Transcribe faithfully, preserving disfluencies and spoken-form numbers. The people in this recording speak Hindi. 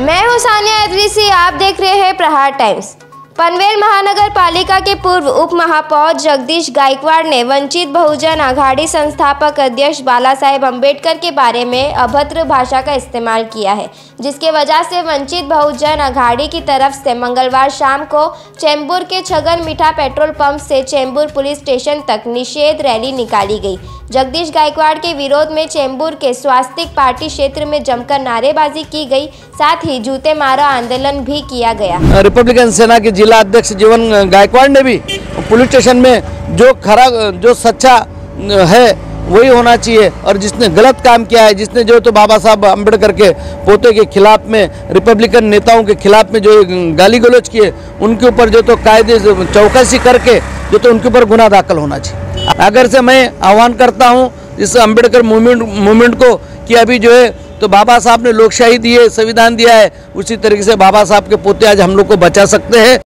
मैं हूं सानिया इदरीसी, आप देख रहे हैं प्रहार टाइम्स। पनवेल महानगर पालिका के पूर्व उप महापौर जगदीश गायकवाड़ ने वंचित बहुजन आघाड़ी संस्थापक अध्यक्ष बाला साहेब अम्बेडकर के बारे में अभद्र भाषा का इस्तेमाल किया है, जिसके वजह से वंचित बहुजन आघाड़ी की तरफ से मंगलवार शाम को चेंबूर के छगन मीठा पेट्रोल पंप से चेंबूर पुलिस स्टेशन तक निषेध रैली निकाली गई। जगदीश गायकवाड़ के विरोध में चेंबूर के स्वास्तिक पार्टी क्षेत्र में जमकर नारेबाजी की गई, साथ ही जूते मारो आंदोलन भी किया गया। रिपब्लिकन सेना के जिला अध्यक्ष जीवन गायकवाड़ ने भी पुलिस स्टेशन में जो खरा जो सच्चा है वही होना चाहिए, और जिसने गलत काम किया है, जिसने जो तो बाबा साहब अम्बेडकर के पोते के खिलाफ में, रिपब्लिकन नेताओं के खिलाफ में जो गाली गलौज किए, उनके ऊपर जो तो कायदे चौकसी करके जो तो उनके ऊपर गुनाह दाखिल होना चाहिए। अगर से मैं आह्वान करता हूँ इस अम्बेडकर मूवमेंट मूवमेंट को कि अभी जो है तो बाबा साहब ने लोकशाही दी है, संविधान दिया है, उसी तरीके से बाबा साहब के पोते आज हम लोग को बचा सकते हैं।